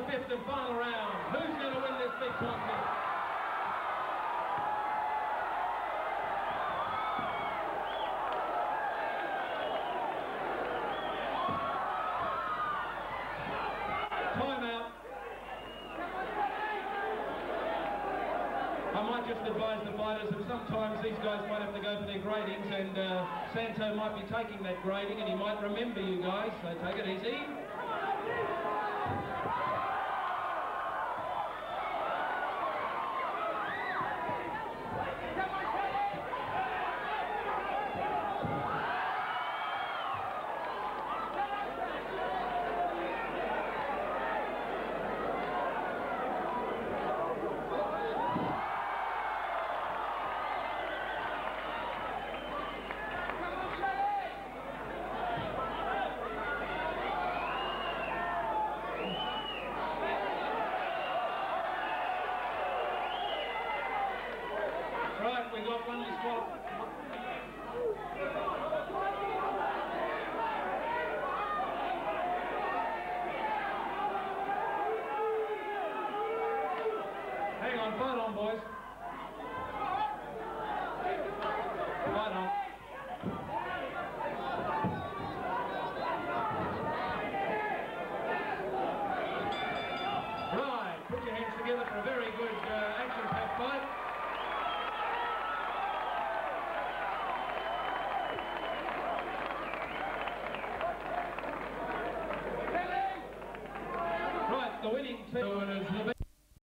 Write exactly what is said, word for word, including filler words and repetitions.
the fifth and final round. Who's going to win this big contest? I might just advise the fighters that sometimes these guys might have to go for their gradings, and uh, Santo might be taking that grading and he might remember you guys, so take it easy.